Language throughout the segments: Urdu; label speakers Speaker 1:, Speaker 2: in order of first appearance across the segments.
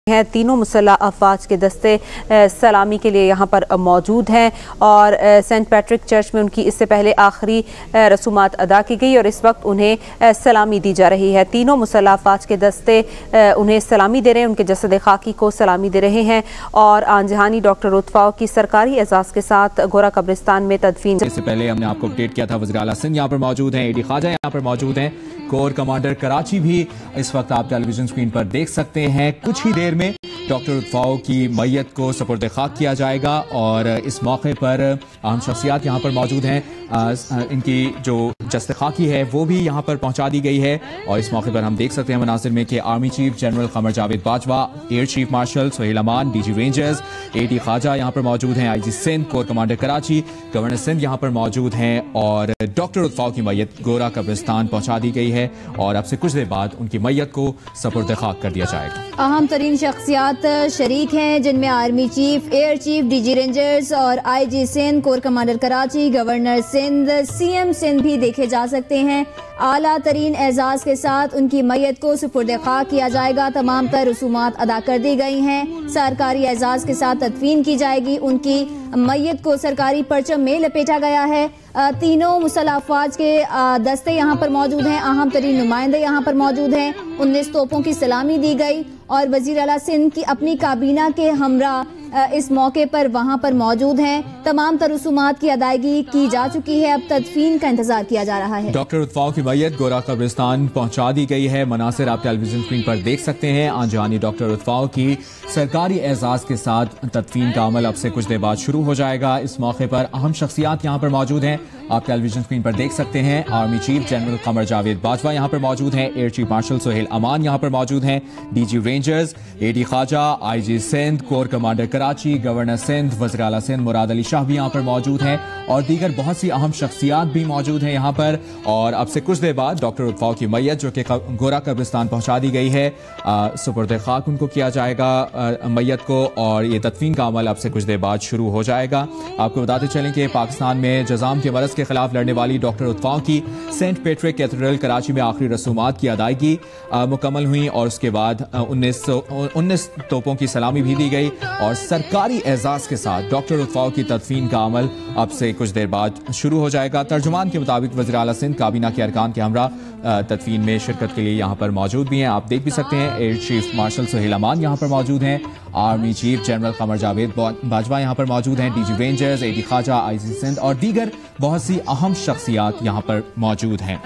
Speaker 1: हैं। तीनों मुसल्लह अफवाज के दस्ते सलामी के लिए यहाँ पर मौजूद हैं और सेंट पैट्रिक चर्च में उनकी इससे पहले आखिरी रसूमात अदा की गई और इस वक्त उन्हें सलामी दी जा रही है। तीनों मुसल्लह अफवाज के दस्ते उन्हें सलामी दे रहे हैं, उनके जसद खाकी को सलामी दे रहे हैं और आंजहानी डॉक्टर रुथ फ़ाउ की सरकारी एजाज़ के साथ गोरा कब्रिस्तान में तदफीन।
Speaker 2: इससे पहले हमने आपको अपडेट किया था वज़ीर आला सिंध यहाँ पर मौजूद हैं, एडी ख्वाजा यहाँ पर मौजूद हैं, कोर कमांडर कराची भी इस वक्त आप टेलीविजन स्क्रीन पर देख सकते हैं। कुछ ही देर में डॉक्टर रुथ फ़ाउ की मैयत को सुपुर्द खाक किया जाएगा और इस मौके पर अहम शख्सियात यहाँ पर मौजूद हैं। इनकी जो जस्ते खाकी है वो भी यहाँ पर पहुँचा दी गई है और इस मौके पर हम देख सकते हैं मनासिर में कि army chief general Qamar Javed Bajwa, air chief marshal Sohail Aman, DG rangers AD Khawaja यहाँ पर मौजूद हैं, IG Sindh, corps commander Karachi, governor Sindh यहाँ पर मौजूद हैं और डॉक्टर रुथ फ़ाउ की मैयत गोरा कब्रिस्तान पहुँचा दी गई है और अब से कुछ देर बाद उनकी मैयत को सुपुर्द खाक कर दिया जाएगा।
Speaker 3: अहम तरीन शख्सियात शरीक हैं जिनमें army chief, air chief, DG rangers और IG Sindh, corps commander Karachi, governor Sindh, CM Sindh भी देखे जा सकते हैं। आला तरीन एजाज के साथ उनकी मैयत को सुपुर्द खाक किया जाएगा। तमाम तर रसूमात अदा कर दी गई हैं। सरकारी एजाज के साथ तदफीन की जाएगी। उनकी मैयत को सरकारी परचम में लपेटा गया है। तीनों मुसल्लह अफवाज के दस्ते यहाँ पर मौजूद हैं, अहम तरीन नुमाइंदे यहाँ पर मौजूद हैं। 19 तोपों की सलामी दी गई और वज़ीर आला सिंध की अपनी काबीना के हमरा इस मौके पर वहाँ पर मौजूद हैं। तमाम तर रसूमात की अदायगी की जा चुकी है, अब तदफीन का इंतजार किया जा रहा है।
Speaker 2: डॉक्टर रुथ फ़ाउ की मैयत गोरा कब्रिस्तान पहुँचा दी गई है। मनासिर आप टेलीविजन स्क्रीन पर देख सकते हैं। आंजहानी डॉक्टर रुथ फ़ाउ की सरकारी एजाज के साथ तदफीन का अमल अब से कुछ देर बाद शुरू हो जाएगा। इस मौके पर अहम शख्सियात यहाँ पर मौजूद हैं, आप टेलीविजन स्क्रीन पर देख सकते हैं। Army chief general Qamar Javed Bajwa यहाँ पर मौजूद हैं, air chief marshal Sohail Aman यहाँ पर मौजूद हैं, DG rangers AD Khawaja, IG Sindh, corps commander Karachi, governor Sindh, वज़ीर आला सिंध मुराद अली शाह भी यहाँ पर मौजूद हैं और दीगर बहुत सी अहम शख्सियात भी मौजूद हैं यहाँ पर। और अब से कुछ देर बाद डॉक्टर रुथ फ़ाउ की मैयत जो कि गोरा कब्रिस्तान पहुँचा दी गई है, सुपुर्द खाक उनको किया जाएगा मैयत को और ये तदफीन का अमल अब से कुछ देर बाद शुरू हो जाएगा। आपको बताते चलें कि पाकिस्तान में जज़ाम के मरज़ के खिलाफ लड़ने वाली डॉक्टर रुथ फ़ाउ की सेंट पैट्रिक कैथेड्रल कराची में आखिरी रसूमात की अदायगी मुकम्मल हुई और उसके बाद 19 तोपों की सलामी भी दी गई और सरकारी एजाज के साथ डॉक्टर रुथ फ़ाउ की तदफीन का अमल अब से कुछ देर बाद शुरू हो जाएगा। तर्जुमान के मुताबिक वज़ीर आला सिंध काबीना के अरकान के हमरा तदफीन में शिरकत के लिए यहाँ पर मौजूद भी हैं, आप देख भी सकते हैं। Air chief marshal Sohail Aman यहाँ पर मौजूद हैं, army chief general Qamar Javed Bajwa यहाँ पर मौजूद हैं, DG rangers AD Khawaja, IG Sindh और दीगर बहुत सी अहम शख्सियात यहाँ पर मौजूद हैं।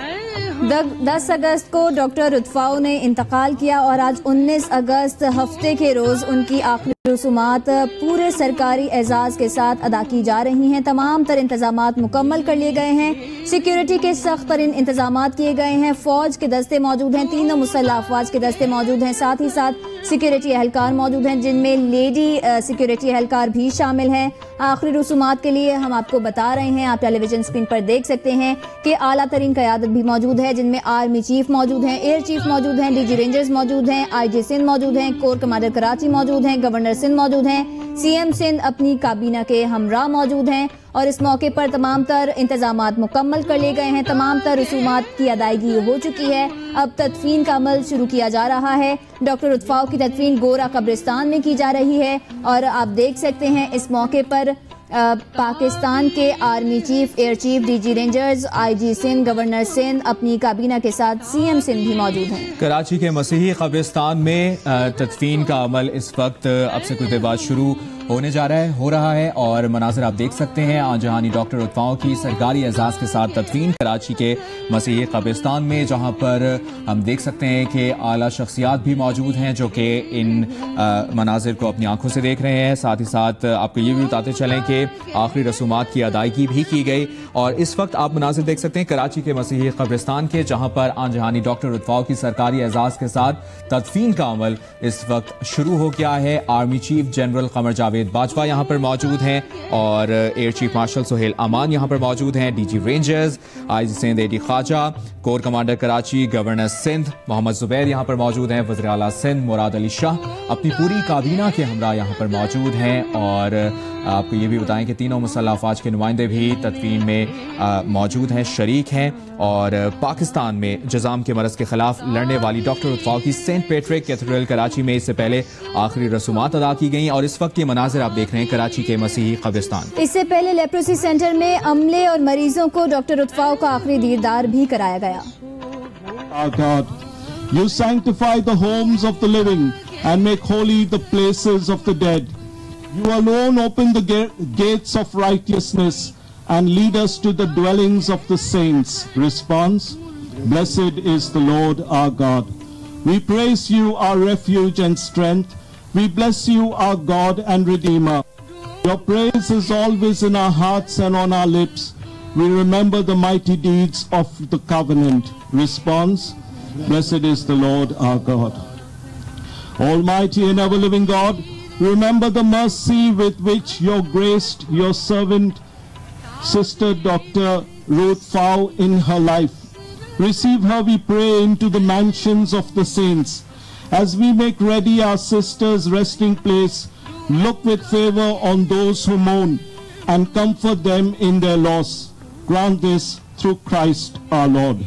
Speaker 3: 10 अगस्त को डॉक्टर रुथ फ़ाउ ने इंतकाल किया और आज 19 अगस्त हफ्ते के रोज उनकी आखिरी रसूमात पूरे सरकारी एजाज के साथ अदा की जा रही हैं। तमाम तर इंतजामात मुकम्मल कर लिए गए हैं। सिक्योरिटी के सख्त तरीन इंतजामात किए गए हैं। फौज के दस्ते मौजूद हैं, तीनों मुसल्लह अफवाज के दस्ते मौजूद हैं, साथ ही साथ सिक्योरिटी एहलकार मौजूद हैं जिनमें लेडी सिक्योरिटी एहलकार भी शामिल हैं। आखिरी रसूमात के लिए हम आपको बता रहे हैं, आप टेलीविजन स्क्रीन पर देख सकते हैं कि आला तरीन क़यादत भी मौजूद है जिनमें आर्मी चीफ मौजूद हैं, एयर चीफ मौजूद हैं, डीजी रेंजर्स मौजूद हैं, आईजी सिंध मौजूद हैं, कोर कमांडर कराची मौजूद हैं, गवर्नर सिंध मौजूद हैं, सीएम सिंध अपनी काबीना के हमरा मौजूद हैं और इस मौके पर तमाम तर इंतजामात मुकम्मल कर लिए गए हैं। तमाम तर रसूमात की अदायगी हो चुकी है, अब तदफीन का अमल शुरू किया जा रहा है। डॉक्टर रुथ फ़ाउ की तदफीन गोरा कब्रिस्तान में की जा रही है और आप देख सकते हैं इस मौके पर पाकिस्तान के army chief, air chief, DG rangers, IG Sindh, governor Sindh अपनी काबीना के साथ सीएम सिंध भी मौजूद हैं।
Speaker 2: कराची के मसीही कब्रिस्तान में तदफीन का अमल इस वक्त अब से कुछ देर बाद शुरू होने जा रहा है, हो रहा है और मनाज़िर आप देख सकते हैं। आंजहानी डॉक्टर रुथ फ़ाउ की सरकारी एजाज़ के साथ तदफीन कराची के मसीही कब्रिस्तान में, जहाँ पर हम देख सकते हैं कि आला शख्सियात भी मौजूद हैं जो कि इन मनाज़िर को अपनी आंखों से देख रहे हैं। साथ ही साथ आपको ये भी बताते चलें कि आखिरी रसूमात की अदायगी भी की गई और इस वक्त आप मनाज़िर देख सकते हैं कराची के मसीही कब्रिस्तान के, जहाँ पर आंजहानी डॉक्टर रुथ फ़ाउ की सरकारी एजाज़ के साथ तदफीन का अमल इस वक्त शुरू हो गया है। Army chief general Qamar Javed Javed Bajwa یہاں پر موجود ہیں اور ایئر چیف مارشل سہیل امان یہاں پر موجود ہیں، D G rangers I G Sindh A D Khawaja, corps commander Karachi governor Sindh Muhammad Zubair یہاں پر موجود ہیں، وزیر اعلیٰ سندھ مراد علی شاہ اپنی پوری کابینہ کے ہمراہ یہاں پر موجود ہیں، اور آپ کو یہ بھی بتائیں کہ تینوں مسلح افواج کے نمائندے بھی تدفین میں موجود ہیں، شریک ہیں، اور پاکستان میں جزام کے مرض کے خلاف لڑنے والی ڈاکٹر رتھ پھاؤ کی سینٹ پیٹرک کیتھیڈرل کراچی میں اس سے پہلے آخری رسومات ادا کی گئیں، اور اس وقت یہ مناظر آپ دیکھ رہے ہیں کراچی کے مسیحی قبرستان۔
Speaker 3: اس سے پہلے لیپروسی سینٹر میں عملے اور مریضوں کو ڈاکٹر رتھ پھاؤ کا آخری دیدار بھی کرایا گیا۔
Speaker 4: Our God, you sanctify the homes of the living and make holy the places of the dead. You alone open the gates of righteousness and lead us to the dwellings of the saints. Response: Blessed is the Lord our God. We praise you, our refuge and strength. We bless you, our God and Redeemer. Your praise is always in our hearts and on our lips. We remember the mighty deeds of the covenant. Response: Blessed is the Lord our God. Almighty and ever-living God, remember the mercy with which you graced your servant, Sister Dr. Ruth Pfau, in her life. Receive her, we pray, into the mansions of the saints. As we make ready our sister's resting place, look with favor on those who mourn and comfort them in their loss. Grant this through Christ our Lord.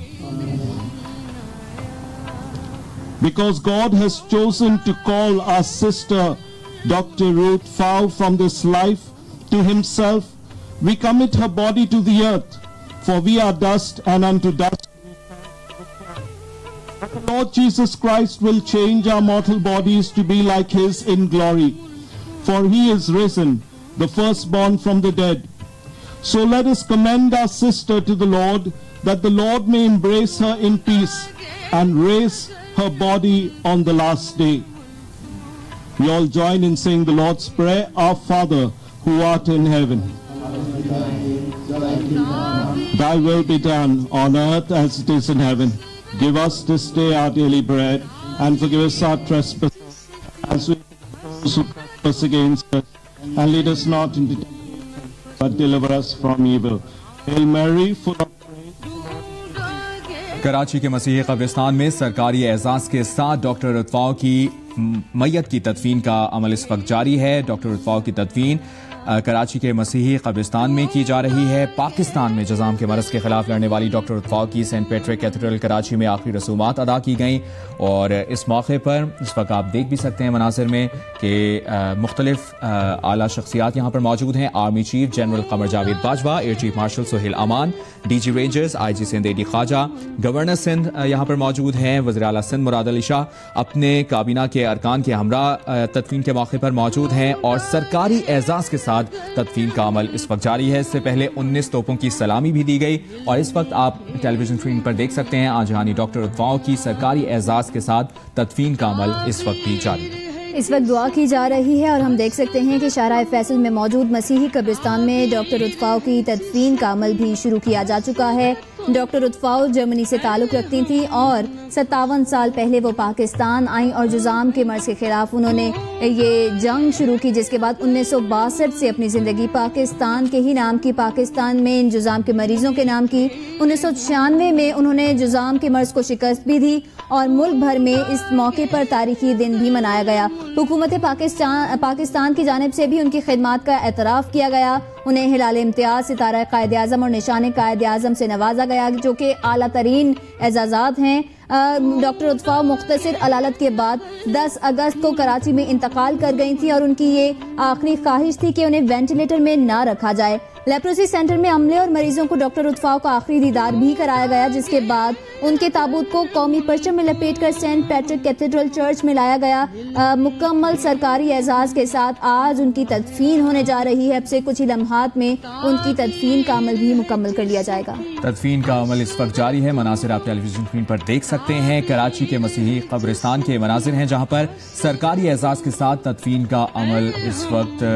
Speaker 4: Because God has chosen to call our sister Dr. Ruth Pfau from this life to himself, we commit her body to the earth, for we are dust and unto dust. But the Lord Jesus Christ will change our mortal bodies to be like his in glory, for he is risen, the firstborn from the dead. So let us commend our sister to the Lord, that the Lord may embrace her in peace and raise her body on the last day. We all join in saying the Lord's Prayer. Our Father, who art in heaven, thy will be done on earth as it is in heaven. Give us this day our daily bread, and forgive us our trespasses, as we forgive those who trespass against us. And lead us not into temptation, but deliver us from evil. Hail Mary, full of
Speaker 2: Karachi کے مسیحی قبرستان میں سرکاری اعزاز کے ساتھ ڈاکٹر رتھ پھاؤ کی میت کی تدفین کا عمل اس وقت جاری ہے۔ ڈاکٹر رتھ پھاؤ کی تدفین کراچی کے مسیحی قبرستان میں کی جا رہی ہے۔ پاکستان میں جزام کے مرض کے خلاف لڑنے والی ڈاکٹر رتھ پھاؤ کی سینٹ پیٹرک کیتھیڈرل کراچی میں آخری رسومات ادا کی گئیں، اور اس موقع پر اس وقت آپ دیکھ بھی سکتے ہیں مناظر میں کہ مختلف اعلیٰ شخصیات یہاں پر موجود ہیں۔ Army chief general Qamar Javed Bajwa, air chief marshal Sohail Aman, D G rangers I G Sindh A D Khawaja, governor Sindh یہاں پر موجود ہیں، وزیر اعلیٰ سندھ مراد علی شاہ اپنے کابینہ کے ارکان کے ہمراہ تدفین کے موقع پر موجود ہیں، اور سرکاری اعزاز کے ساتھ تدفین کا عمل اس وقت جاری ہے۔ اس سے پہلے 19 توپوں کی سلامی بھی دی گئی، اور اس وقت آپ ٹیلی ویژن اسکرین پر دیکھ سکتے ہیں آجانی ڈاکٹر رتھ پھاؤ کی سرکاری اعزاز کے ساتھ تدفین کا عمل اس وقت بھی جاری ہے۔
Speaker 3: اس وقت دعا کی جا رہی ہے، اور ہم دیکھ سکتے ہیں کہ شاہراہ فیصل میں موجود مسیحی قبرستان میں ڈاکٹر رتھ پھاؤ کی تدفین کا عمل بھی شروع کیا جا چکا ہے۔ ڈاکٹر رتھ پھاؤ جرمنی سے تعلق رکھتی تھیں، اور 57 سال پہلے وہ پاکستان آئیں، اور جزام کے مرض کے خلاف انہوں نے یہ جنگ شروع کی، جس کے بعد 1962 سے اپنی زندگی پاکستان کے ہی نام کی، پاکستان میں ان جزام کے مریضوں کے نام کی۔ 1996 میں انہوں نے جزام کے مرض کو شکست بھی دی، اور ملک بھر میں اس موقع پر تاریخی دن بھی منایا گیا۔ حکومت پاکستان کی جانب سے بھی ان کی خدمات کا اعتراف کیا گیا۔ انہیں ہلال امتیاز، ستارہ قائد اعظم اور نشان قائد اعظم سے نوازا گیا، جو کہ اعلیٰ ترین اعزازات ہیں۔ ڈاکٹر رتھ پھاؤ مختصر علالت کے بعد 10 اگست کو کراچی میں انتقال کر گئی تھی، اور ان کی یہ آخری خواہش تھی کہ انہیں وینٹیلیٹر میں نہ رکھا جائے۔ لیپروسی سینٹر میں عملے اور مریضوں کو ڈاکٹر رتھ پھاؤ کا آخری دیدار بھی کرایا گیا، جس کے بعد ان کے تابوت کو قومی پرچم میں لپیٹ کر سینٹ پیٹرک کیتھیڈرل چرچ میں لایا گیا۔ مکمل سرکاری اعزاز کے ساتھ آج ان کی تدفین ہونے جا رہی ہے۔ اب سے کچھ ہی لمحات میں ان کی تدفین کا عمل بھی مکمل کر لیا جائے گا۔
Speaker 2: تدفین کا عمل اس وقت جاری ہے۔ مناظر آپ ٹیلی ویژن اسکرین پر دیکھ سکتے ہیں، کراچی کے مسیحی قبرستان کے مناظر ہیں، جہاں پر سرکاری اعزاز کے ساتھ تدفین کا عمل اس وقت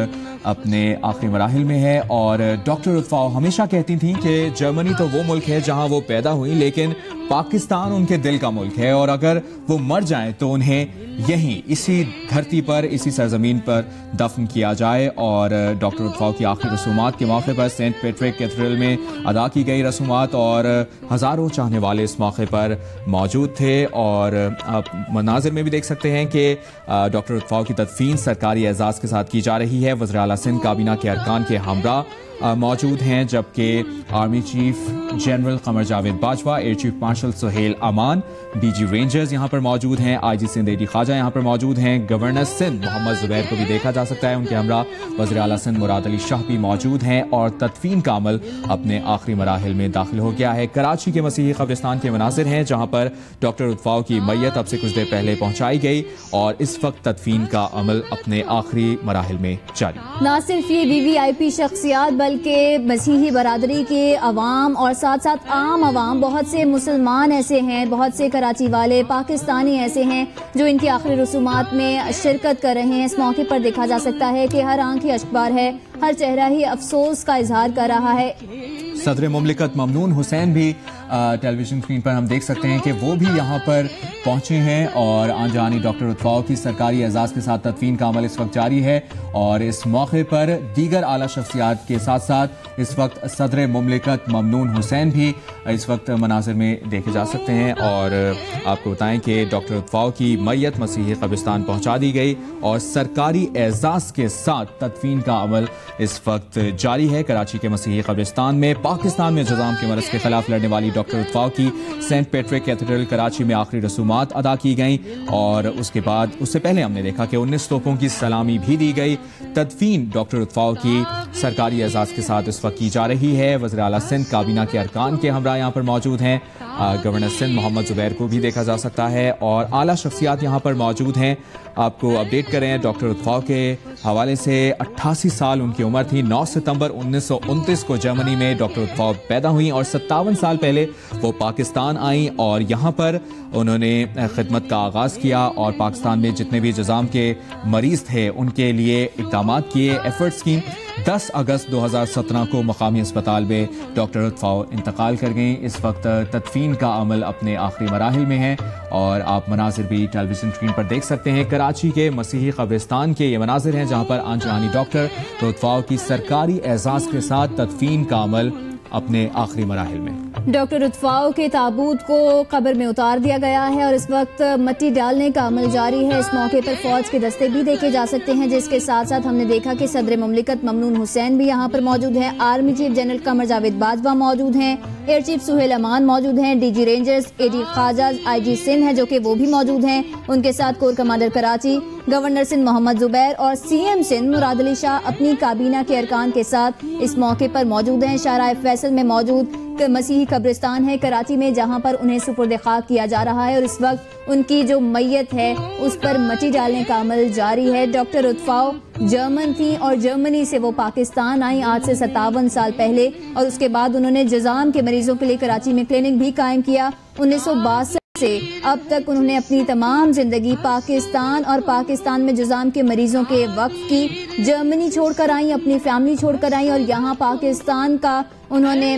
Speaker 2: اپنے آخری مراحل میں ہے. اور ڈاکٹر رتھ پفاؤ ہمیشہ کہتی تھیں کہ جرمنی تو وہ ملک ہے جہاں وہ پیدا ہوئی، لیکن پاکستان ان کے دل کا ملک ہے، اور اگر وہ مر جائیں تو انہیں یہیں اسی دھرتی پر، اسی سرزمین پر دفن کیا جائے. اور ڈاکٹر رتھ پفاؤ کی آخری رسومات کے موقع پر سینٹ پیٹرک کیتھیڈرل میں ادا کی گئی رسومات، اور ہزاروں چاہنے والے اس موقع پر موجود تھے. اور آپ مناظر میں بھی دیکھ سکتے ہیں کہ ڈاکٹر رتھ پفاؤ کی تدفین سرکاری اعزاز کے ساتھ کی جا رہی ہے. وزیر اعلیٰ سندھ کابینہ کے ارکان کے ہمراہ موجود ہیں، جبکہ army chief general Qamar Javed Bajwa, air chief marshal Sohail Aman, D G rangers یہاں پر موجود ہیں، آئی جی سندھ اے ڈی خواجہ یہاں پر موجود ہیں، گورنر سندھ محمد زبیر کو بھی دیکھا جا سکتا ہے، ان کے ہمراہ وزیر اعلیٰ سندھ مراد علی شاہ بھی موجود ہیں. اور تدفین کا عمل اپنے آخری مراحل میں داخل ہو گیا ہے. کراچی کے مسیحی قبرستان کے مناظر ہیں جہاں پر ڈاکٹر رتھ پفاؤ کی میت اب سے کچھ دیر پہلے پہنچائی گئی، اور اس وقت تدفین کا عمل اپنے آخری مراحل میں جاری.
Speaker 3: نہ صرف یہ VVIP شخصیات بلکہ مسیحی برادری کے عوام اور ساتھ ساتھ عام عوام، بہت سے مسلمان ایسے ہیں، بہت سے کراچی والے پاکستانی ایسے ہیں جو ان کی آخری رسومات میں شرکت کر رہے ہیں. اس موقع پر دیکھا جا سکتا ہے کہ ہر آنکھ ہی اشکبار ہے، ہر چہرہ ہی افسوس کا اظہار کر رہا ہے.
Speaker 2: صدر مملکت ممنون حسین بھی ٹیلی ویژن اسکرین پر ہم دیکھ سکتے ہیں کہ وہ بھی یہاں پر پہنچے ہیں، اور آن جہانی ڈاکٹر رتھ پفاؤ کی سرکاری اعزاز کے ساتھ تدفین کا عمل اس وقت جاری ہے. اور اس موقع پر دیگر اعلیٰ شخصیات کے ساتھ ساتھ اس وقت صدر مملکت ممنون حسین بھی اس وقت مناظر میں دیکھے جا سکتے ہیں. اور آپ کو بتائیں کہ ڈاکٹر رتھ پفاؤ کی میت مسیحی قبرستان پہنچا دی گئی، اور سرکاری اعزاز کے ساتھ تدفین کا عمل اس وقت جاری ہے. کراچی کے مسیحی قبرستان میں پاکستان میں جذام کے مرض کے خلاف لڑنے والی ڈاکٹر رتھ پفاؤ کی سینٹ پیٹرک کیتھیڈرل کراچی میں آخری رسومات ادا کی گئیں، اور اس کے بعد اس سے پہلے ہم نے دیکھا کہ 19 توپوں کی سلامی بھی دی گئی. تدفین ڈاکٹر رتھ پفاؤ کی سرکاری اعزاز کے ساتھ اس وقت کی جا رہی ہے. وزیر اعلیٰ سندھ کابینہ کے ارکان کے ہمراہ یہاں پر موجود ہیں، گورنر سندھ محمد زبیر کو بھی دیکھا جا سکتا ہے، اور اعلیٰ شخصیات یہاں پر موجود ہیں. آپ کو اپڈیٹ کر رہے ہیں ڈاکٹر رتھ پفاؤ کے حوالے سے. 88 سال ان کی عمر تھی. 9 ستمبر 1929 کو جرمنی میں ڈاکٹر رتھ پفاؤ پیدا ہوئیں، اور 57 سال پہلے وہ پاکستان آئیں، اور یہاں پر انہوں نے خدمت کا آغاز کیا، اور پاکستان میں جتنے بھی جذام کے مریض تھے ان کے لیے اقدامات کیے، ایفرٹس کی. 10 اگست 2017 کو مقامی اسپتال میں ڈاکٹر رتھ پفاؤ انتقال کر گئیں. اس وقت تدفین کا عمل اپنے آخری مراحل میں ہے، اور آپ مناظر بھی ٹیلی ویژن اسکرین پر دیکھ سکتے ہیں. کراچی کے مسیحی قبرستان کے یہ مناظر ہیں جہاں پر آن جہانی ڈاکٹر رتھ پفاؤ کی سرکاری اعزاز کے ساتھ تدفین کا عمل اپنے آخری مراحل میں.
Speaker 3: ڈاکٹر رتھ پفاؤ کے تابوت کو قبر میں اتار دیا گیا ہے، اور اس وقت مٹی ڈالنے کا عمل جاری ہے. اس موقع پر فوج کے دستے بھی دیکھے جا سکتے ہیں، جس کے ساتھ ساتھ ہم نے دیکھا کہ صدر مملکت ممنون حسین بھی یہاں پر موجود ہیں، army chief general Qamar Javed Bajwa موجود ہیں، ایئر چیف سہیل امان موجود ہیں، D G rangers A D Khawaja I G Sindh ہیں جو کہ وہ بھی موجود ہیں، ان کے ساتھ corps commander Karachi governor Sindh Muhammad Zubair اور CM سندھ مراد علی شاہ اپنی کابینہ کے ارکان کے ساتھ اس موقع پر موجود ہیں. شاہراہ فیصل میں موجود مسیحی قبرستان ہے کراچی میں، جہاں پر انہیں سپرد خاک کیا جا رہا ہے، اور اس وقت ان کی جو میت ہے اس پر مٹی ڈالنے کا عمل جاری ہے. ڈاکٹر رتھ پفاؤ جرمن تھیں، اور جرمنی سے وہ پاکستان آئیں آج سے 57 سال پہلے، اور اس کے بعد انہوں نے جذام کے مریضوں کے لیے کراچی میں کلینک بھی قائم کیا. 1962 سے اب تک انہوں نے اپنی تمام زندگی پاکستان اور پاکستان میں جذام کے مریضوں کے وقف کی. جرمنی چھوڑ کر آئیں، اپنی فیملی چھوڑ کر آئیں، اور یہاں پاکستان کا انہوں نے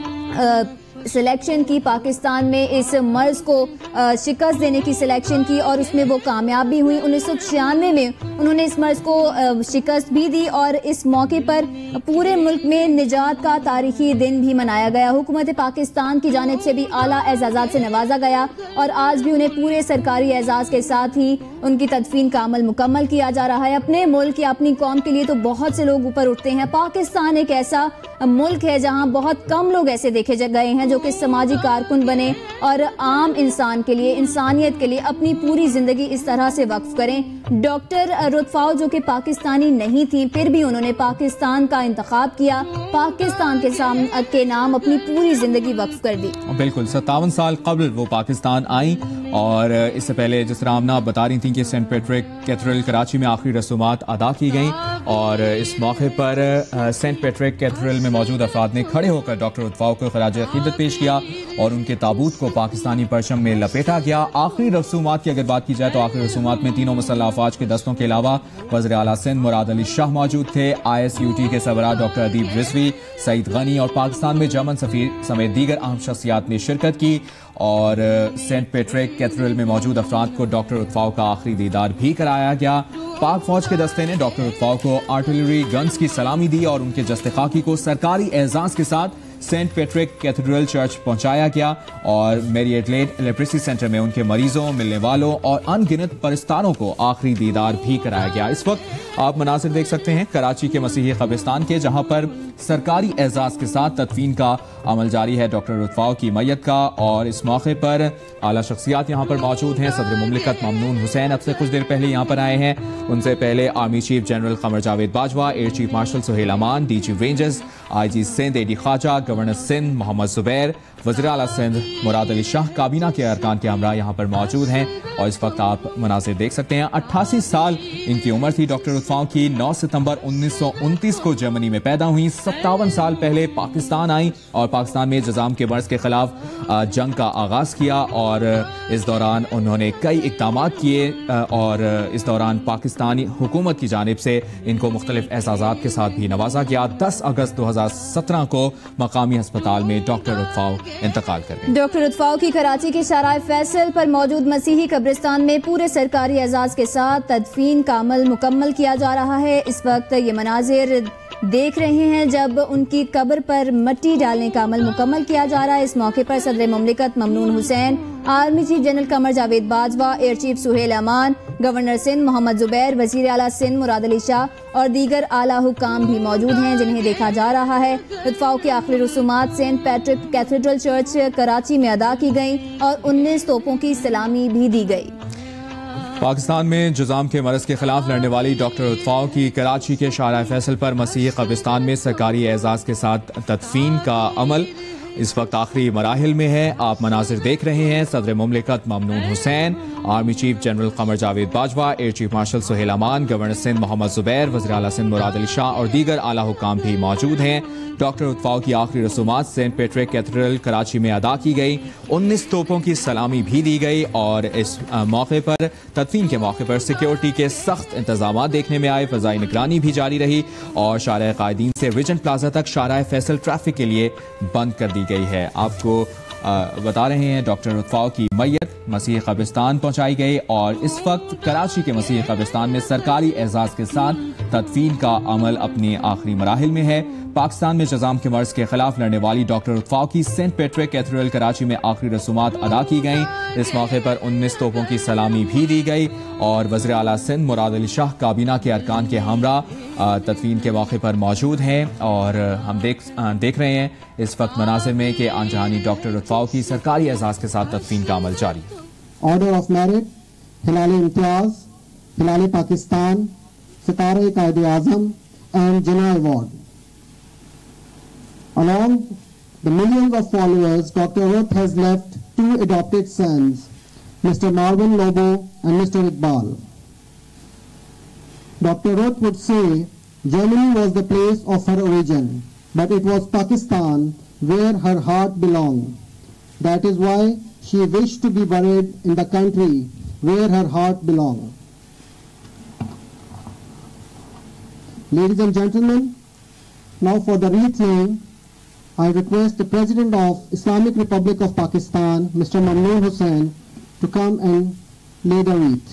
Speaker 3: سلیکشن کی، پاکستان میں اس مرض کو شکست دینے کی سلیکشن کی، اور اس میں وہ کامیاب بھی ہوئی. 1996 میں انہوں نے اس مرض کو شکست بھی دی، اور اس موقع پر پورے ملک میں نجات کا تاریخی دن بھی منایا گیا. حکومت پاکستان کی جانب سے بھی اعلیٰ اعزازات سے نوازا گیا، اور آج بھی انہیں پورے سرکاری اعزاز کے ساتھ ہی ان کی تدفین کا عمل مکمل کیا جا رہا ہے. اپنے ملک یا اپنی قوم کے لیے تو بہت سے لوگ اوپر اٹھتے ہیں. پاکستان ایک ایسا ملک ہے جہاں بہت کم لوگ ایسے دیکھے گئے ہیں جو کہ سماجی کارکن بنے اور عام انسان کے لیے، انسانیت کے لیے اپنی پوری زندگی اس طرح سے وقف کریں. ڈاکٹر رتھ پفاؤ جو کہ پاکستانی نہیں تھیں، پھر بھی انہوں نے پاکستان کا انتخاب کیا، پاکستان کے نام اپنی پوری زندگی وقف کر دی.
Speaker 2: بالکل 57 سال قبل وہ پاکستان آئیں، اور اس سے پہلے جس طرح آمنہ بتا رہی تھیں کہ سینٹ پیٹرک کیتھیڈرل کراچی میں آخری رسومات ادا کی گئیں، اور اس موقع پر سینٹ پیٹرک کیتھیڈرل میں موجود افراد نے کھڑے ہو کر ڈاکٹر رتھ پفاؤ کو خراج عقیدت پیش کیا، اور ان کے تابوت کو پاکستانی پرچم میں لپیٹا گیا. آخری رسومات کی اگر بات کی جائے تو آخری رسومات میں تینوں مسلح अफवाज के दस्तों के अलावा वज़ीर आला सिंध मुराद अली शाह मौजूद थे। ISUT के सरबराह डॉक्टर अदीब रिजवी, सईद गनी और पाकिस्तान में जर्मन सफीर समेत दीगर अहम शख्सियात ने शिरकत की और सेंट पैट्रिक कैथेड्रल में मौजूद अफराद को डॉक्टर रुथ फ़ाउ का आखिरी दीदार भी कराया गया। पाक फौज के दस्ते ने डॉक्टर रुथ फ़ाउ को आर्टिलरी गन्स की सलामी दी और उनके जस्ते खाकी को सरकारी एजाज के साथ सेंट पैट्रिक कैथेड्रल चर्च पहुंचाया गया और मेरी एडलेड लेप्रेसी सेंटर में उनके मरीजों, मिलने वालों और अनगिनत परिस्तानों को आखिरी दीदार भी कराया गया। इस वक्त आप मनासिर देख सकते हैं कराची के मसीही कब्रिस्तान के, जहां पर सरकारी एजाज के साथ तदफीन का अमल जारी है डॉक्टर रुथ फ़ाउ की मैयत का। और इस मौके पर आला शख्सियात यहाँ पर मौजूद हैं। सदर मुमलिकत ममनून हुसैन अब से कुछ देर पहले यहाँ पर आए हैं। उनसे पहले army chief general Qamar Javed Bajwa, air chief marshal Sohail Aman, DG rangers IG Sindh AD Khawaja, governor Sindh Mohammad Zubair, वज़ीर आला सिंध मुराद अली शाह काबीना के अरकान के हमरा यहाँ पर मौजूद हैं। और इस वक्त आप मनाज़िर देख सकते हैं। 88 साल इनकी उम्र थी डॉक्टर रुथ फ़ाउ की। 9 सितंबर 1929 को जर्मनी में पैदा हुई। 57 साल पहले पाकिस्तान आई और पाकिस्तान में जज़ाम के मर्ज के खिलाफ जंग का आगाज किया और इस दौरान उन्होंने कई इक़दामात किए और इस दौरान पाकिस्तानी हुकूमत की जानिब से इनको मुख्तलिफ एजाज़ात के साथ भी नवाजा गया। 10 अगस्त 2017 को मकामी अस्पताल में डॉक्टर रुथ फ़ाउ इंतकाल कर गए।
Speaker 3: डॉक्टर रुथ फ़ाउ की कराची के शाराए फैसल पर मौजूद मसीही कब्रिस्तान में पूरे सरकारी एजाज के साथ तदफीन का अमल मुकम्मल किया जा रहा है। इस वक्त ये मनाजिर देख रहे हैं जब उनकी कब्र पर मिट्टी डालने का अमल मुकम्मल किया जा रहा है। इस मौके पर सदर मुमलिकत Mamnoon Hussain, army chief general Qamar Javed Bajwa, air chief Sohail Aman, governor Sindh Mohammad Zubair, वज़ीर आला सिंध मुराद अली शाह और दीगर आला हुकाम भी मौजूद हैं जिन्हें देखा जा रहा है। रुथ फ़ाउ की आखिरी रसूमात Saint Patrick cathedral church Karachi में अदा की गई और 19 तोपों की सलामी भी दी गई।
Speaker 2: पाकिस्तान में जुज़ाम के मरज़ के खिलाफ लड़ने वाली डॉक्टर रुथ फ़ाउ की कराची के शाराए फैसल पर मसीही कब्रिस्तान में सरकारी एजाज़ के साथ तदफीन का अमल इस वक्त आखिरी मराहिल में है। आप मनाजिर देख रहे हैं। सदर मुमलिकत Mamnoon Hussain, army chief general Qamar Javed Bajwa, air chief marshal Sohail Aman, governor Sindh Mohammad Zubair, वज़ीर आला सिंध मुराद अली शाह और दीगर आला हुकाम भी मौजूद हैं। डॉक्टर रुथ फ़ाउ की आखिरी रसूमात सेंट पैट्रिक कैथेड्रल कराची में अदा की गई। 19 तोपों की सलामी भी दी गई और इस मौके पर तदफीन के मौके पर सिक्योरिटी के सख्त इंतजाम देखने में आए। फ़ज़ाई निगरानी भी जारी रही और शाराए कायदीन से रिजेंट प्लाजा तक शाराए फैसल ट्रैफिक के लिए बंद कर दी गई है। आपको बता रहे हैं डॉक्टर रुथ फ़ाउ की मैयत मसीही कब्रिस्तान पहुंचाई गई और इस वक्त कराची के मसीही कब्रिस्तान में सरकारी एजाज के साथ तदफीन का अमल अपने आखिरी मराहिल में है। पाकिस्तान में जज़ाम के मर्ज के खिलाफ लड़ने वाली डॉक्टर रुथ फ़ाउ की सेंट पैट्रिक कैथेड्रल कराची में आखिरी रसूमात अदा की गई। इस मौके पर 19 तोपों की सलामी भी दी गई और वज़ीर आला सिंध मुराद अली शाह काबीना के अरकान के हमरा तदफीन के मौके पर मौजूद हैं और हम देख रहे हैं इस वक्त मनासिर में कि आनजहानी डॉक्टर रुथ फ़ाउ की सरकारी एजाज के साथ तदफीन का अमल जारी है।
Speaker 5: Order of merit, Hilal Imtiaz, Hilal Pakistan, सितारे कायदे आज़म and Jinnah award. Along the millions of followers, Dr. Ruth has left 2 adopted sons, Mr. Marvin Lobo and Mr. Iqbal. Dr. Ruth would say Germany was the place of her origin, but it was Pakistan where her heart belonged. That is why she wished to be buried in the country where her heart belonged. Ladies and gentlemen, now for the wreath laying, I request the President of Islamic Republic of Pakistan, Mr. Mamnoon Hussain, to come and lay the wreath.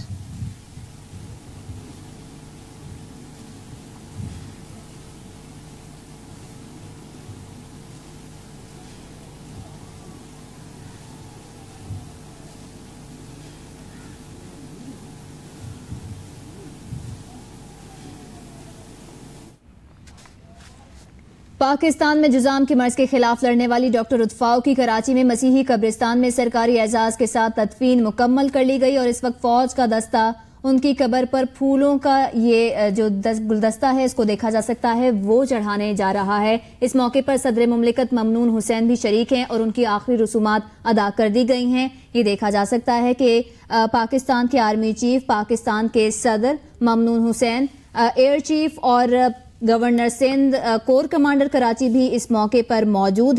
Speaker 3: Pakistan में जुज़ाम के मर्ज के खिलाफ लड़ने वाली डॉक्टर रुथ फ़ाउ की कराची में मसीही कब्रिस्तान में सरकारी एजाज के साथ तदफीन मुकम्मल कर ली गई और इस वक्त फौज का दस्ता उनकी कब्र पर फूलों का ये जो गुलदस्ता है इसको देखा जा सकता है वो चढ़ाने जा रहा है। इस मौके पर सदर मुमलिकत ममनून हुसैन भी शरीक हैं और उनकी आखिरी रसूमात अदा कर दी गई हैं। ये देखा जा सकता है कि पाकिस्तान के आर्मी चीफ, पाकिस्तान के सदर ममनून हुसैन, एयर चीफ और governor Sindh, corps commander Karachi भी इस मौके पर मौजूद हैं।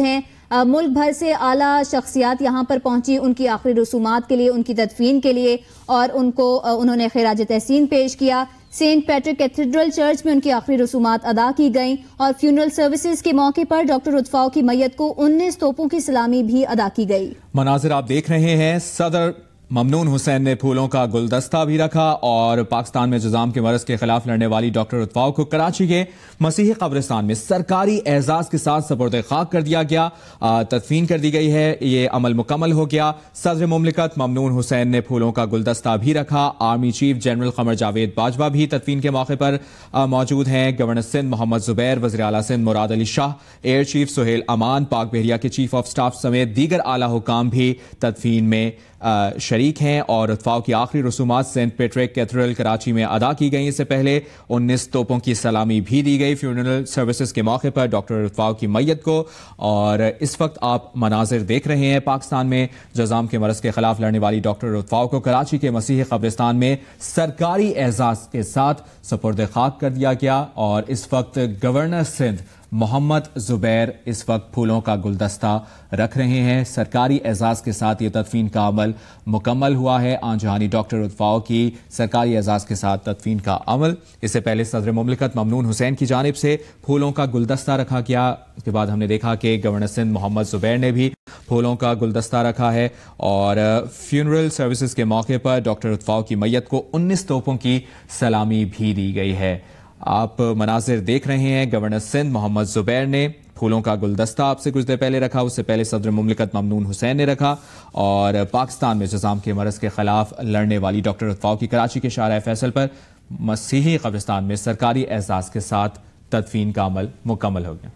Speaker 3: ملک بھر سے اعلیٰ شخصیات یہاں پر پہنچی ان کی آخری رسومات کے لیے، ان کی تدفین کے لیے، اور انہوں نے خراج تحسین پیش کیا۔ سینٹ پیٹرک کیتھیڈرل چرچ میں ان کی آخری رسومات ادا کی گئیں، اور فیونرل سروسز کے موقع پر ڈاکٹر رتھ پھاؤ کی میت کو 19 توپوں کی سلامی بھی ادا کی گئی۔
Speaker 2: مناظر آپ دیکھ رہے ہیں، صدر ممنون حسین نے پھولوں کا گلدستہ بھی رکھا اور پاکستان میں جذام کے مرض کے خلاف لڑنے والی ڈاکٹر رتھ پھاؤ کو کراچی کے مسیحی قبرستان میں سرکاری اعزاز کے ساتھ سپرد خاک کر دیا گیا، تدفین کر دی گئی ہے۔ یہ عمل مکمل ہو گیا۔ صدر مملکت ممنون حسین نے پھولوں کا گلدستہ بھی رکھا۔ Army chief general Qamar Javed Bajwa بھی تدفین کے موقع پر موجود ہیں۔ گورنر سندھ محمد زبیر، وزیر اعلیٰ سندھ مراد علی شاہ، ایئر چیف سہیل امان، پاک بحریہ کے چیف آف سٹاف سمیت دیگر اعلیٰ حکام بھی تدفین میں شریک ہیں، اور رتھ پھاؤ کی آخری رسومات سینٹ پیٹرک کیتھیڈرل کراچی میں ادا کی گئیں۔ اس سے پہلے 19 توپوں کی سلامی بھی دی گئی فیونرل سروسز کے موقع پر ڈاکٹر رتھ پھاؤ کی میت کو۔ اور اس وقت آپ مناظر دیکھ رہے ہیں، پاکستان میں جذام کے مرض کے خلاف لڑنے والی ڈاکٹر رتھ پھاؤ کو کراچی کے مسیحی قبرستان میں سرکاری اعزاز کے ساتھ سپرد خاک کر دیا گیا، اور اس وقت گورنر سندھ محمد زبیر اس وقت پھولوں کا گلدستہ رکھ رہے ہیں۔ سرکاری اعزاز کے ساتھ یہ تدفین کا عمل مکمل ہوا ہے۔ آن جہانی ڈاکٹر رتھ پھاؤ کی سرکاری اعزاز کے ساتھ تدفین کا عمل، اس سے پہلے صدر مملکت ممنون حسین کی جانب سے پھولوں کا گلدستہ رکھا گیا۔ اس کے بعد ہم نے دیکھا کہ گورنر سندھ محمد زبیر نے بھی پھولوں کا گلدستہ رکھا ہے، اور فیونرل سروسز کے موقع پر ڈاکٹر رتھ پھاؤ کی میت کو 19 توپوں کی سلامی بھی دی گئی ہے۔ آپ مناظر دیکھ رہے ہیں، گورنر سندھ محمد زبیر نے پھولوں کا گلدستہ آپ سے کچھ دیر پہلے رکھا، اس سے پہلے صدر مملکت ممنون حسین نے رکھا، اور پاکستان میں جذام کے مرض کے خلاف لڑنے والی ڈاکٹر رتھ پھاؤ کی کراچی کے شارع فیصل پر مسیحی قبرستان میں سرکاری اعزاز کے ساتھ تدفین کا عمل مکمل ہو گیا۔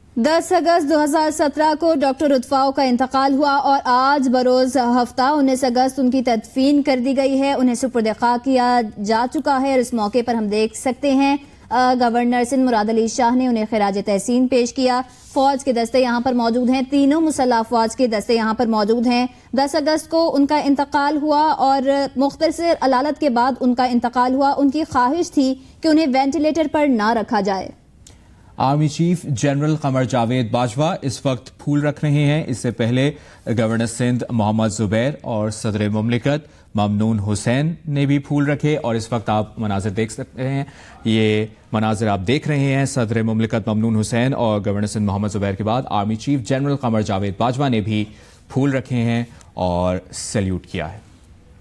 Speaker 3: 10 اگست 2017 کو ڈاکٹر رتھ پھاؤ کا انتقال ہوا، اور آج بروز ہفتہ 19 اگست ان کی تدفین کر دی گئی ہے، انہیں سپرد خاک کیا جا چکا ہے۔ اور اس موقع پر ہم دیکھ سکتے ہیں گورنر سندھ مراد علی شاہ نے انہیں خراج تحسین پیش کیا۔ فوج کے دستے یہاں پر موجود ہیں، تینوں مسلح افواج کے دستے یہاں پر موجود ہیں۔ 10 اگست کو ان کا انتقال ہوا، اور مختصر علالت کے بعد ان کا انتقال ہوا۔ ان کی خواہش تھی کہ انہیں وینٹیلیٹر پر نہ رکھا جائے۔
Speaker 2: Army chief general Qamar Javed Bajwa اس وقت پھول رکھ رہے ہیں، اس سے پہلے گورنر سندھ محمد زبیر اور صدر مملکت ممنون حسین نے بھی پھول رکھے، اور اس وقت آپ مناظر دیکھ سکتے ہیں۔ یہ مناظر آپ دیکھ رہے ہیں، صدر مملکت ممنون حسین اور گورنر سندھ محمد زبیر کے بعد army chief general Qamar Javed Bajwa نے بھی پھول رکھے ہیں اور سیلیوٹ کیا ہے۔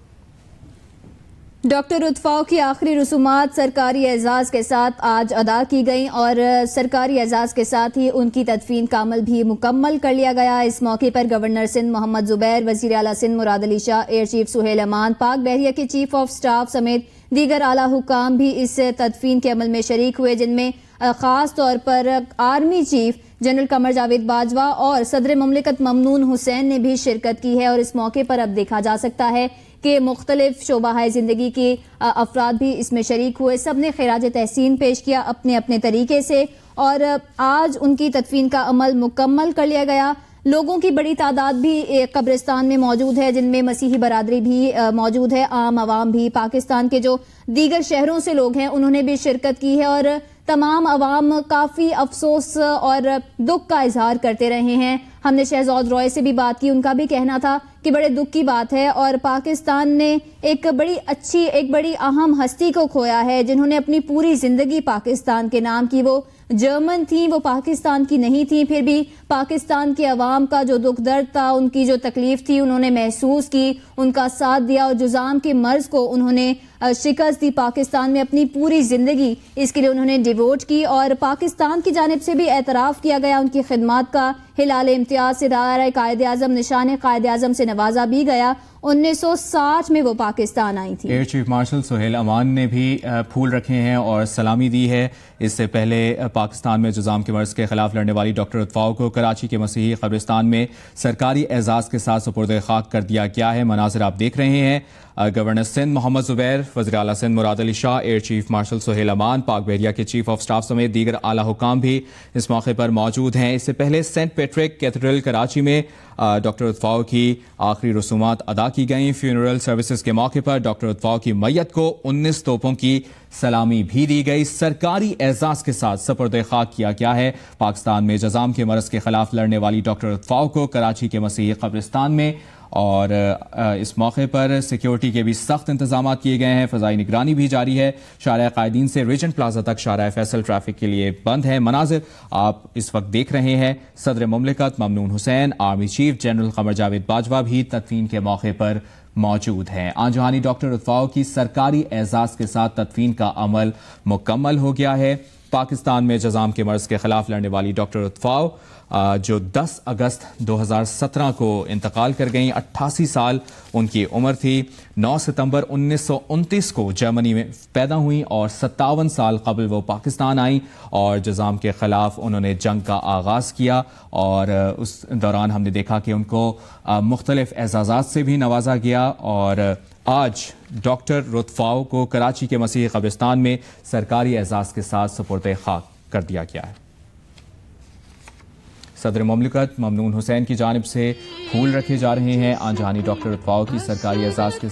Speaker 3: ڈاکٹر رتھ پھاؤ کی آخری رسومات سرکاری اعزاز کے ساتھ آج ادا کی گئیں، اور سرکاری اعزاز کے ساتھ ہی ان کی تدفین کا عمل بھی مکمل کر لیا گیا۔ اس موقع پر گورنر سندھ محمد زبیر، وزیر اعلیٰ سندھ مراد علی شاہ، ایئر چیف سہیل امان، پاک بحریہ کے چیف آف سٹاف سمیت دیگر اعلیٰ حکام بھی اس تدفین کے عمل میں شریک ہوئے، جن میں خاص طور پر army chief general Qamar Javed Bajwa اور صدر مملکت ممنون حسین نے بھی شرکت کی ہے۔ اور اس موقع پر اب دیکھا جا سکتا ہے کہ مختلف شعبہ زندگی کے افراد بھی اس میں شریک ہوئے، سب نے خراج تحسین پیش کیا اپنے اپنے طریقے سے، اور آج ان کی تدفین کا عمل مکمل کر لیا گیا۔ لوگوں کی بڑی تعداد بھی قبرستان میں موجود ہے، جن میں مسیحی برادری بھی موجود ہے، عام عوام بھی، پاکستان کے جو دیگر شہروں سے لوگ ہیں انہوں نے بھی شرکت کی ہے، اور تمام عوام کافی افسوس اور دکھ کا اظہار کرتے رہے ہیں۔ ہم نے شہزاد روئے سے بھی بات کی، ان کا بھی کہنا تھا کہ بڑے دکھ کی بات ہے، اور پاکستان نے ایک بڑی اہم ہستی کو کھویا ہے، جنہوں نے اپنی پوری زندگی پاکستان کے نام کی۔ وہ جرمن تھیں، وہ پاکستان کی نہیں تھیں، پھر بھی پاکستان کے عوام کا جو دکھ درد تھا، ان کی جو تکلیف تھی، انہوں نے محسوس کی، ان کا ساتھ دیا، اور جذام کے مرض کو انہوں نے شکست دی۔ پاکستان میں اپنی پوری زندگی اس کے لیے انہوں نے ڈیووٹ کی، اور پاکستان کی جانب سے بھی اعتراف کیا گیا ان کی خدمات کا۔ ہلال امتیاز سے دائرہ قائد اعظم، نشان قائد اعظم سے نوازا بھی گیا۔ 1960 میں وہ پاکستان آئی تھی۔
Speaker 2: ایئر چیف مارشل سہیل امان نے بھی پھول رکھے ہیں اور سلامی دی ہے۔ اس سے پہلے پاکستان میں جذام کے مرض کے خلاف لڑنے والی ڈاکٹر رتھ پھاؤ کو کراچی کے مسیحی قبرستان میں سرکاری اعزاز کے ساتھ سپرد خاک کر دیا گیا ہے۔ مناظر آپ دیکھ رہے ہیں، گورنر سندھ محمد زبیر، وزیر اعلیٰ Sindh Murad Ali Shah, air chief marshal Sohail Aman, Pak بحریہ کے چیف آف سٹاف سمیت دیگر اعلیٰ حکام بھی اس موقع پر موجود ہیں۔ اس سے پہلے سینٹ پیٹرک کیتھیڈرل کراچی میں डॉक्टर उत्फाव की आखिरी रसूमात अदा की गई। फ्यूनरल सर्विसेज के मौके पर डॉक्टर उत्फाव की मैयत को 19 तोपों की सलामी भी दी गई। सरकारी एजाज के साथ सपुर्द खाक किया गया है। पाकिस्तान में जजाम के मरज के खिलाफ लड़ने वाली डॉक्टर उत्फाव को कराची के मसीही कब्रिस्तान में और इस मौके पर सिक्योरिटी के भी सख्त इंतजाम किए गए हैं। फ़ज़ाई निगरानी भी जारी है। शारा कायदीन से रीजेंट प्लाजा तक शारा फैसल ट्रैफिक के लिए बंद है। मनाजिर आप इस वक्त देख रहे हैं। सदर मुमलिकत Mamnoon Hussain, army chief general Qamar Javed Bajwa भी तदफीन के मौके पर मौजूद हैं। आंजहानी डॉक्टर उत्फाव की सरकारी एजाज के साथ तदफीन का अमल मुकम्मल हो गया है। पाकिस्तान में जजाम के मर्ज के खिलाफ लड़ने वाली डॉक्टर उत्फाव जो 10 अगस्त 2017 को इंतकाल कर गईं, 88 साल उनकी उम्र थी। 9 सितंबर 1929 को जर्मनी में पैदा हुई और 57 साल कबल वो पाकिस्तान आई और जजाम के खिलाफ उन्होंने जंग का आगाज़ किया और उस दौरान हमने देखा कि उनको मुख्तलिफ एजाज़ात से भी नवाजा गया और आज डॉक्टर रुथ फ़ाउ को कराची के मसीही कब्रिस्तान में सरकारी एजाज़ के साथ सुपुर्द खाक कर दिया गया है। सदर मुमलिकत ममनून हुसैन की जानिब से फूल रखे जा रहे हैं। आंजहानी डॉक्टर रुथ फ़ाउ की सरकारी एजाज़ के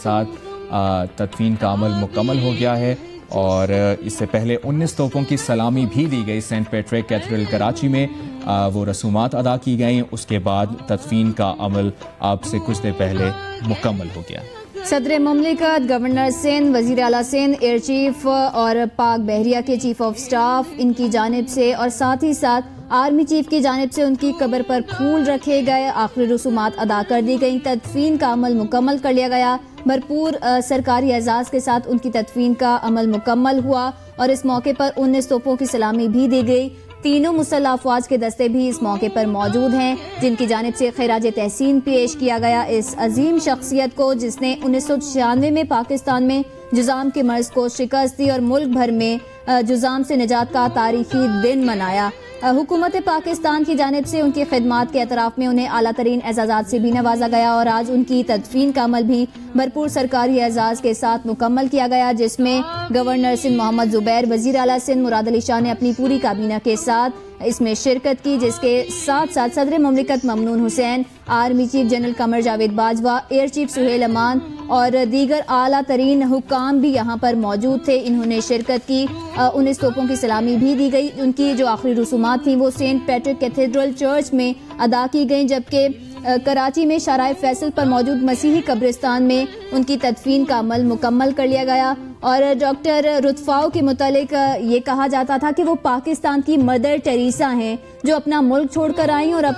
Speaker 2: साथ तदफीन का अमल मुकम्मल हो गया है और इससे पहले 19 तोपों की सलामी भी दी गई। सेंट पैट्रिक कैथेड्रल कराची में वो रसूमात अदा की गई। उसके बाद तदफीन का अमल अब से कुछ देर पहले मुकम्मल हो गया।
Speaker 3: सदर मुमलिकत, गवर्नर सिंध, वज़ीर आला सिंध, एयर चीफ और पाक बहरिया के चीफ ऑफ स्टाफ इनकी जानिब से और साथ ही साथ आर्मी चीफ की जानिब से उनकी कब्र पर फूल रखे गए। आखिरी रसूमात अदा कर दी गई। तदफीन का अमल मुकम्मल कर लिया गया। भरपूर सरकारी एजाज़ के साथ उनकी तदफीन का अमल मुकम्मल हुआ और इस मौके पर 19 तोपों की सलामी भी दी गई। तीनों मुसल्लह अफवाज के दस्ते भी इस मौके पर मौजूद हैं, जिनकी जानिब से खिराज तहसीन पेश किया गया इस अजीम शख्सियत को जिसने 1996 में पाकिस्तान में जुज़ाम के मर्ज को शिकस्त दी और मुल्क भर में जुज़ाम से निजात का तारीखी दिन मनाया। हुकूमत पाकिस्तान की जानिब से उनकी खिदमात के एतराफ़ में उन्हें आला तरीन एजाज़ात से भी नवाजा गया और आज उनकी तदफीन का अमल भी भरपूर सरकारी एजाज़ के साथ मुकम्मल किया गया, जिसमें गवर्नर सिंध मोहम्मद ज़ुबैर, वज़ीर आला सिंध मुराद अली शाह ने अपनी पूरी काबीना के साथ इसमें शिरकत की, जिसके साथ साथ सदर मुमलिकत Mamnoon Hussain, army chief general Qamar Javed Bajwa, air chief Sohail Aman और दीगर आला तरीन हुक्काम भी यहाँ पर मौजूद थे। इन्होंने शिरकत की। 19 तोपों की सलामी भी दी गई। उनकी जो आखिरी रसूमात थी वो सेंट पैट्रिक कैथेड्रल चर्च में अदा की गई, जबकि कराची में शाराय फैसल पर मौजूद मसीही कब्रिस्तान में उनकी तदफीन का अमल मुकम्मल कर लिया गया। और डॉक्टर रुथ फ़ाउ के मुतालिक ये कहा जाता था कि वो पाकिस्तान की मदर टेरेसा हैं, जो अपना मुल्क छोड़कर आई और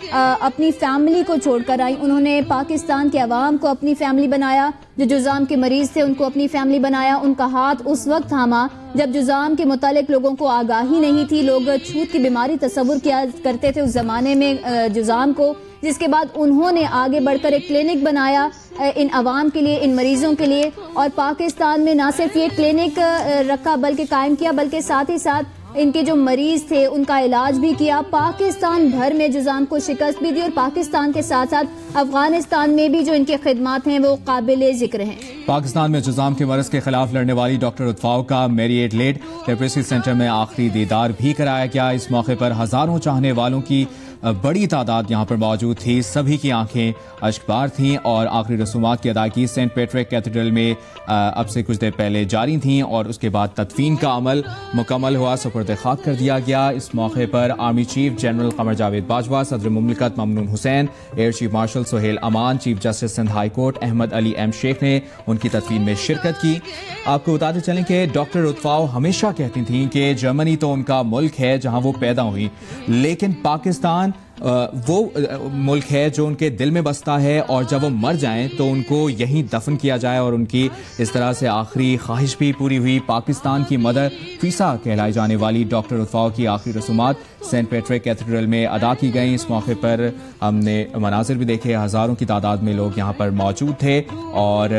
Speaker 3: अपनी फैमिली को छोड़कर आई। उन्होंने पाकिस्तान के अवाम को अपनी फैमिली बनाया। जो जुज़ाम के मरीज़ थे उनको अपनी फैमिली बनाया। उनका हाथ उस वक्त थामा जब जुज़ाम के मुतालिक लोगों को आगाही नहीं थी। लोग छूत की बीमारी तस्वुर किया करते थे उस ज़माने में जुज़ाम को, जिसके बाद उन्होंने आगे बढ़कर एक क्लिनिक बनाया इन अवाम के लिए, इन मरीजों के लिए। और पाकिस्तान में ना सिर्फ ये क्लिनिक रखा बल्कि कायम किया, बल्कि साथ ही साथ इनके जो मरीज थे उनका इलाज भी किया। पाकिस्तान भर में जुज़ाम को शिकस्त भी दी और पाकिस्तान के साथ साथ अफगानिस्तान में भी जो इनके खिदमात हैं वो काबिल जिक्र हैं।
Speaker 2: पाकिस्तान में जुज़ाम के मरज के खिलाफ लड़ने वाली डॉक्टर रुथ फ़ाउ का मेरिएट लेड लेप्रेसी सेंटर में आखिरी दीदार भी कराया गया। इस मौके पर हजारों चाहने वालों की बड़ी तादाद यहाँ पर मौजूद थी। सभी की आंखें अश्कबार थीं और आखिरी रसूमात की अदायगी सेंट पैट्रिक कैथेड्रल में अब से कुछ देर पहले जारी थीं और उसके बाद तदफीन का अमल मुकम्मल हुआ, सुपुर्द खाक कर दिया गया। इस मौके पर army chief general Qamar Javed Bajwa, सदर मुमलिकत Mamnoon Hussain, air chief marshal Sohail Aman, chief justice Sindh high court Ahmed Ali M Sheikh ने उनकी तदफीन में शिरकत की। आपको बताते चलें कि डॉक्टर रुथ फ़ाउ हमेशा कहती थीं कि जर्मनी तो उनका मुल्क है जहाँ वो पैदा हुई, लेकिन पाकिस्तान वो मुल्क है जो उनके दिल में बसता है और जब वो मर जाएं तो उनको यहीं दफन किया जाए। और उनकी इस तरह से आखिरी ख्वाहिश भी पूरी हुई। पाकिस्तान की मदर टेरेसा कहलाई जाने वाली डॉक्टर रुथ फ़ाउ की आखिरी रसूमात सेंट पैट्रिक कैथेड्रल में अदा की गई। इस मौके पर हमने मनाजिर भी देखे, हज़ारों की तादाद में लोग यहाँ पर मौजूद थे और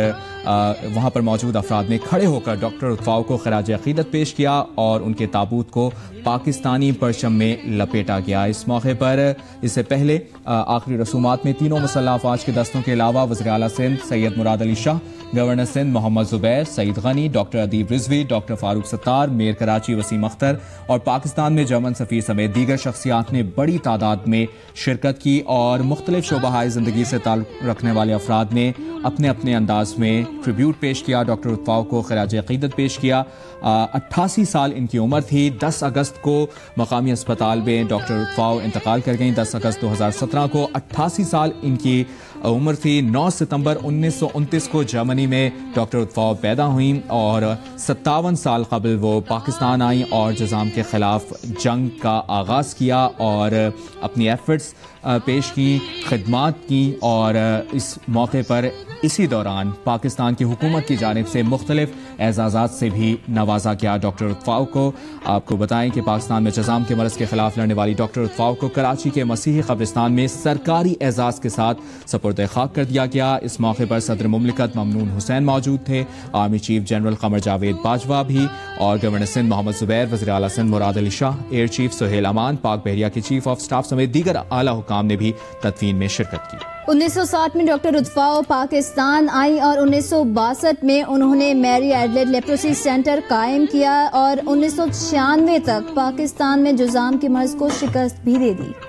Speaker 2: वहाँ पर मौजूद अफराद ने खड़े होकर डॉक्टर रुथ फ़ाउ को खराज अक़ीदत पेश किया और उनके ताबूत को पाकिस्तानी परचम में लपेटा गया। इस मौके पर اس سے پہلے آخری رسومات میں تینوں مسلح افواج کے دستوں کے علاوہ وزیر اعلیٰ Sindh Syed Murad Ali Shah, governor Sindh Muhammad Zubair, Saeed Ghani, doctor Adeeb Rizvi, doctor Farooq Sattar, mayor Karachi Waseem Akhtar اور پاکستان میں جرمن سفیر سمیت دیگر شخصیات نے بڑی تعداد میں شرکت کی اور مختلف شعبہ زندگی سے تعلق رکھنے والے افراد نے اپنے اپنے انداز میں ٹریبیوٹ پیش کیا، ڈاکٹر رتھ پھاؤ کو خراج عقیدت پیش کیا۔ 88 سال ان کی عمر تھی۔ 10 اگست کو مقامی اسپتال میں ڈاکٹر رتھ پھاؤ انتقال کر گئیں۔ 10 اگست 2017 کو 88 سال ان کی عمر تھی۔ 9 ستمبر 1929 کو جرمنی میں ڈاکٹر رتھ پھاؤ پیدا ہوئیں اور 57 سال قبل وہ پاکستان آئیں اور جزام کے خلاف جنگ کا آغاز کیا اور اپنی ایفرٹس پیش کی، خدمات کی اور اس موقع پر اسی دوران پاکستان کی حکومت کی جانب سے مختلف اعزازات سے بھی نوازا گیا ڈاکٹر رتھ پھاؤ کو۔ آپ کو بتائیں کہ پاکستان میں جزام کے مرض کے خلاف لڑنے والی ڈاکٹر رتھ پھاؤ کو کراچی کے مسیحی قبرستان میں سرکاری اعزاز کے ساتھ سپرد خاک کر دیا گیا۔ اس موقع پر صدر مملکت ممنون حسین موجود تھے، army chief general Qamar Javed Bajwa بھی اور گورنر سندھ محمد زبیر، وزیر اعلیٰ سندھ مراد علی شاہ، ایئر چیف سہیل امان، پاک بحریہ کے چیف آف سٹاف سمیت دیگر اعلیٰ حکام نے بھی تدفین میں شرکت کی۔
Speaker 3: 1960 میں ڈاکٹر رتھ پھاؤ پاکستان آئیں اور 1962 میں انہوں نے میری ایڈلیڈ لیپروسی سینٹر قائم کیا اور 1996 تک پاکستان میں جزام کے مرض کو شکست بھی دے دی۔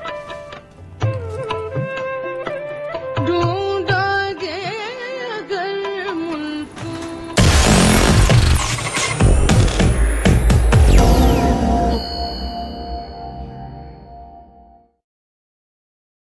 Speaker 6: ڈھونڈا گے اگر